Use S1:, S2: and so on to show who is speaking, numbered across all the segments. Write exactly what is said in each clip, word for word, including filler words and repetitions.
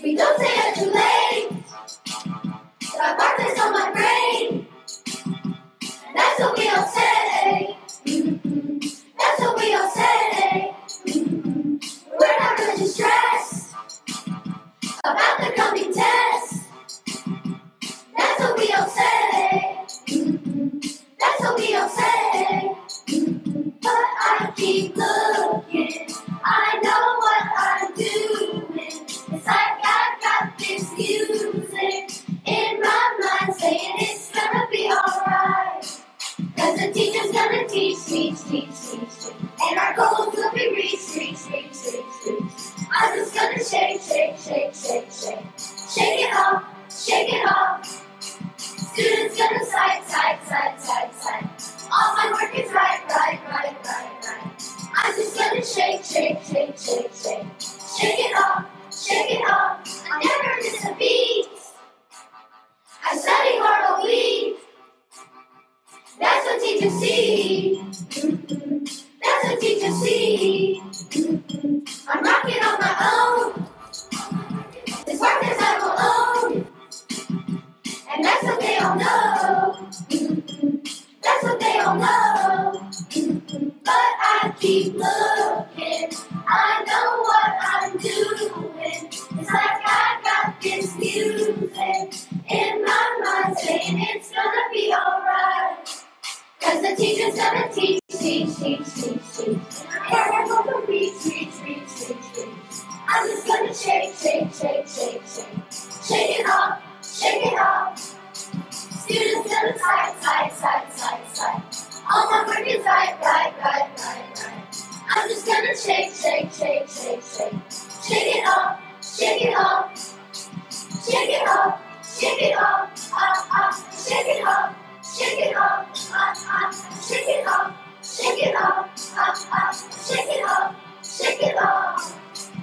S1: We don't stay up too late. Got darkness on my brain. And that's what we all say. Mm-hmm. That's what we all say. Mm-hmm. We're not really stressed about the coming test. That's what we all say. Mm-hmm. That's what we all say. Mm-hmm. But I keep looking. I know what I'm doing. It's like I got this music in my mind saying it's gonna be alright. Cause the teacher's gonna teach, teach, teach, teach, teach. And our goals will be reached, reach, reach, reach, reach. I'm just gonna shake, shake, shake, shake, shake. Shake it off, shake it off. Students gonna side, side, side, side, side. All my work is right, right, right, right, right. I'm just gonna shake, shake, shake, shake, shake. Shake it off, shake it off. I never miss a beat. I study hard all week. That's what teachers see. Mm-hmm. That's what teachers see. Mm-hmm. I'm rocking on my own. This work is I'm alone. And that's what they all know. Mm-hmm. That's what they all know. Mm-hmm. But I keep looking. I know what I'm doing. It's like I got this music in my mind saying it's gonna be alright. Cause the teacher's gonna teach, teach, teach, teach, teach. And I'm gonna reach, reach, reach, reach, reach. I'm just gonna shake, shake, shake, shake, shake. Shake it off, shake it off. Students gonna side, side, side, side, side. All my work is right, right, right, right, right. I'm just gonna shake, shake, shake, shake, shake. Shake it off, shake it off. Shake it off, shake it off. Ah, ah, shake it off. Shake it off, ah, ah, shake it off, shake it off, ah, ah, shake it off, shake it off.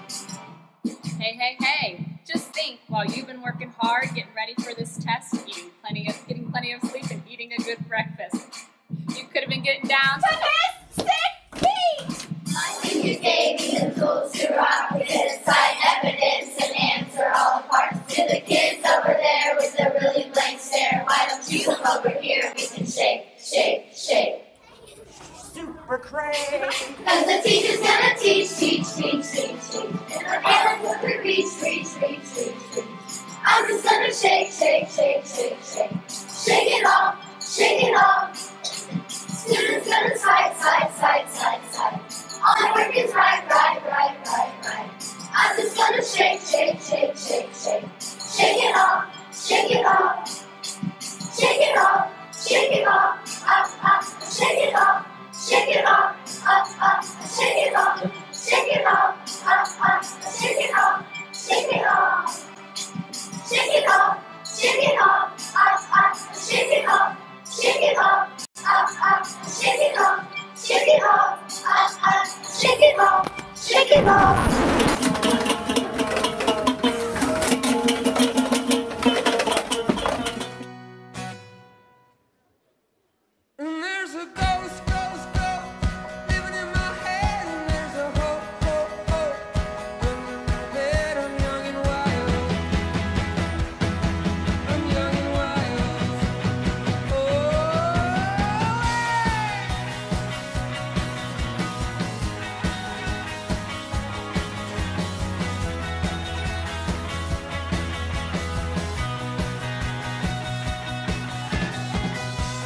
S2: Hey, hey, hey, just think, while you've been working hard, getting ready for this test, eating plenty of, getting plenty of sleep and eating a good breakfast, you could have been getting down to this sick beat.
S1: My teacher gave me the tools to rock it, cite evidence and answer all the parts to the kids over there with a really blank stare. Why don't you come over here? We can shake, shake, shake.
S3: Super crazy.
S1: Cause the teacher's gonna teach, teach, teach, teach, teach. And our hands will be reach, reach, reach, reach, reach. I'm just gonna shake, shake, shake, shake, shake. Shake it off, shake it off. Students gonna side, side, side, side, side. All my work is right, right, right, right, right. I'm just gonna shake, shake, shake, shake, shake. Shake it off, shake it off. Shake it off, shake it off. Ah, ah, shake it off. Shake it off, ah, ah, shake it off, shake it off, ah, ah, shake it off, shake it off, shake it off, shake it off, ah, ah, shake it off, shake it off, ah, ah, shake it off, shake it off, ah, ah, shake it off, shake it off.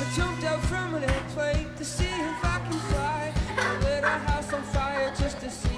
S3: To see if I can fly. I lit a house on fire just to see